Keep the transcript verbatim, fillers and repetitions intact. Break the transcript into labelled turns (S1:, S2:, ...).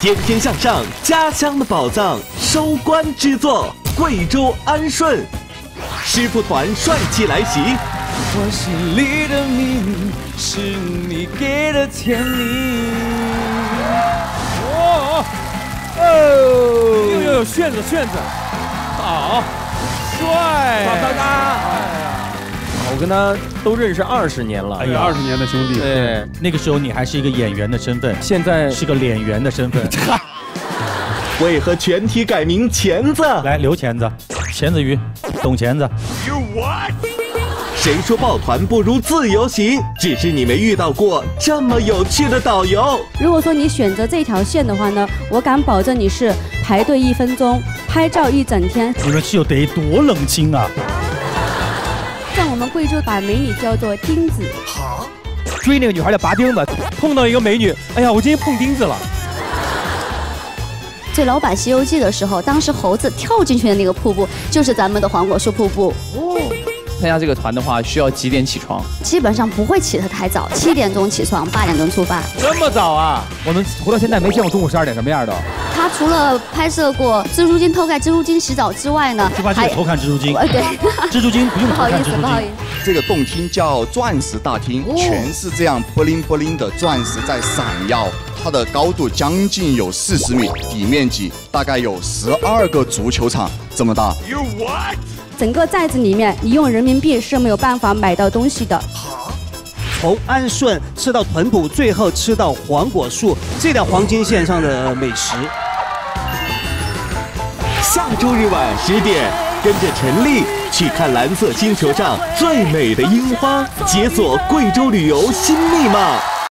S1: 天天向上，家乡的宝藏，收官之作，贵州安顺，师傅团帅气来袭。
S2: 我心里的秘密是你给的甜蜜。哦哦，又又有旋子旋子，好帅！哒哒哒！哎呀，我跟他都认识二十年了，
S3: 哎呀，二十年的兄弟。
S2: 对，
S4: 那个时候你还是一个演员的身份，
S2: 现在
S4: 是个脸圆的身份。
S1: 为何全体改名钳子？
S4: 来，刘钳子，钳子鱼，董钳子。
S1: 谁说抱团不如自由行？只是你没遇到过这么有趣的导游。
S5: 如果说你选择这条线的话呢，我敢保证你是排队一分钟，拍照一整天。
S4: 你们是有得多冷清啊！
S5: 在我们贵州把美女叫做钉子。
S2: 好，追那个女孩叫拔钉子，碰到一个美女，哎呀，我今天碰钉子了。
S6: 最老版《西游记》的时候，当时猴子跳进去的那个瀑布，就是咱们的黄果树瀑布。哦。
S7: 参加这个团的话，需要几点起床？
S6: 基本上不会起得太早，七点钟起床，八点钟出发。
S2: 这么早啊？我们活到现在没见过中午十二点什么样的。
S6: 他除了拍摄过蜘蛛精偷看蜘蛛精洗澡之外呢，
S4: 猪八戒偷看蜘蛛精。
S6: 呃，对，
S4: 蜘蛛精不用偷看蜘蛛精。
S6: 不好意思，
S8: 这个洞厅叫钻石大厅，哦、全是这样布灵布灵的钻石在闪耀。它的高度将近有四十米，底面积大概有十二个足球场这么大。
S1: You what？
S5: 整个寨子里面，你用人民币是没有办法买到东西的。
S9: 从安顺吃到屯埔，最后吃到黄果树这条黄金线上的美食。
S1: 下周日晚十点，跟着陈丽去看蓝色星球上最美的樱花，解锁贵州旅游新密码。